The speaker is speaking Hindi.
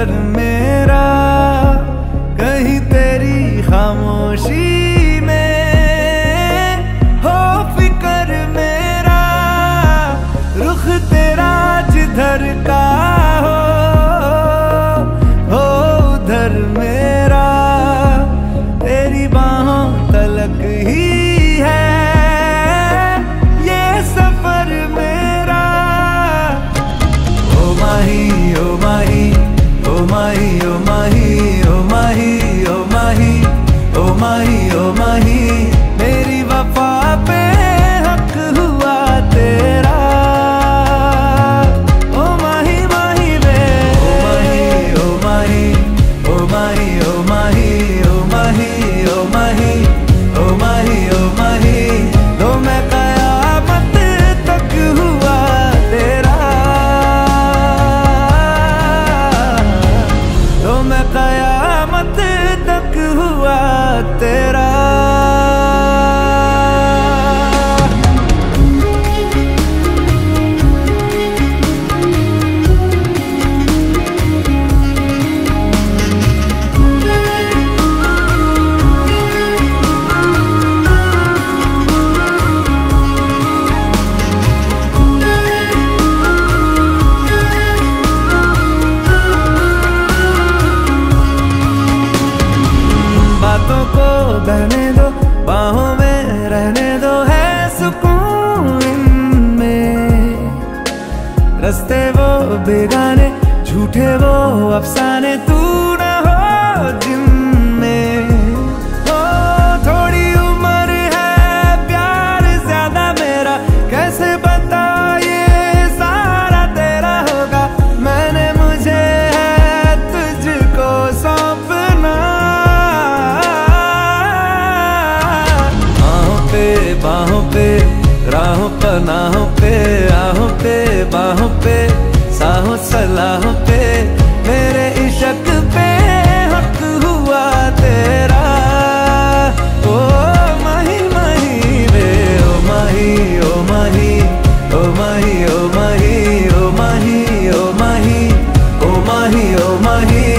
फिकर मेरा कहीं तेरी खामोशी में हो, फिकर मेरा रुख तेरा जिधर का हो उधर मेरा तेरी बाहों तलक ही है ये सफर मेरा। ओ माही ओ माही ओ माही ओ माही ओ माही ओ माही ओ माही ओ माही मेरी वफा पे हक हुआ तेरा। ओ माही माही वे ओ माही ओ माही ओ माही ओ माही ओ माही ओ माही ओ माही ओ माही तो मैं कयामत तक हुआ तेरा, तो मैं कयामत तक हुआ तेरा। बातों को बहने दो, बाहों में रहने दो, है सुकून इनमें। रस्ते वो बेगाने, झूठे वो अफसाने, तू न हो जिनमें। ओ थोड़ी उम्र है, प्यार ज्यादा मेरा, कैसे बता ये सारा तेरा होगा। मैंने मुझे है तुझको सौंपना, बाहों पे राहों पनाहों पे आहों पे बाहों पे साहों सलाहों पे मेरे इश्क पे हक हुआ तेरा। ओ माही माही वे ओ माही ओ माही ओ माही ओ माही ओ माही ओ माही ओ माही ओ माही